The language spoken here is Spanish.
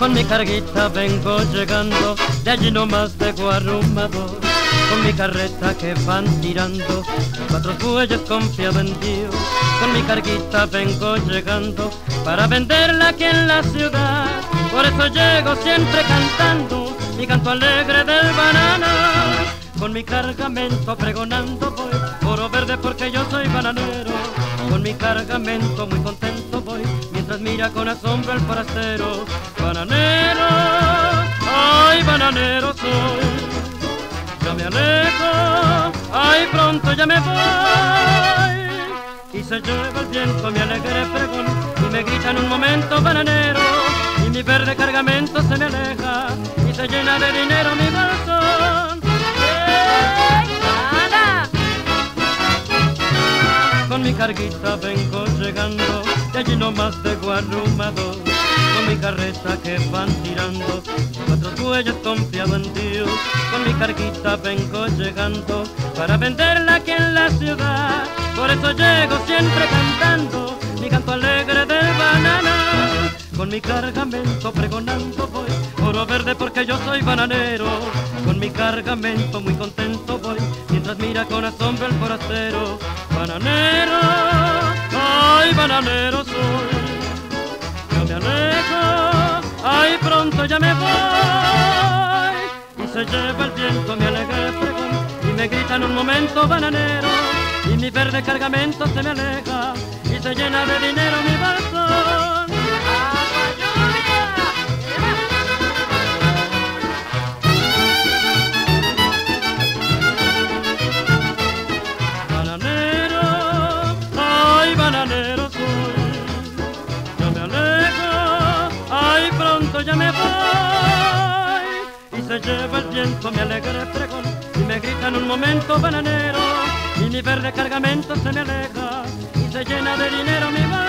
Con mi carguita vengo llegando, de allí nomás de Guarrumador. Con mi carreta que van tirando, 4 bueyes confiado en Dios. Con mi carguita vengo llegando, para venderla aquí en la ciudad. Por eso llego siempre cantando, mi canto alegre del banano. Con mi cargamento pregonando voy, oro verde porque yo soy bananero. Con mi cargamento muy contento voy, mientras mira con asombro el forastero. Bananero, ay bananero soy, yo me alejo, ay pronto ya me voy. Y se lleva el viento mi alegre pregón, y me grita en un momento bananero. Y mi verde cargamento se me aleja, y se llena de dinero mi bolsón. Con mi carguita vengo llegando, de allí nomás de Guarrumador. Con mi carreta que van tirando, 4 bueyes confiado en Dios. Con mi carguita vengo llegando, para venderla aquí en la ciudad. Por eso llego siempre cantando, mi canto alegre del banano. Con mi cargamento pregonando voy, oro verde porque yo soy bananero. Con mi cargamento muy contento voy, mientras mira con asombro el forastero. Bananero, ay bananero soy, yo me alejo, ay pronto ya me voy. Y se lleva el viento mi alegre pregón, y me grita en un momento bananero. Y mi verde cargamento se me aleja, y se llena de dinero mi bolsón. Bananero soy, yo me alejo, ay pronto ya me voy. Y se lleva el viento mi alegre pregón, y me grita en un momento bananero. Y mi verde cargamento se me aleja, y se llena de dinero mi bolsón.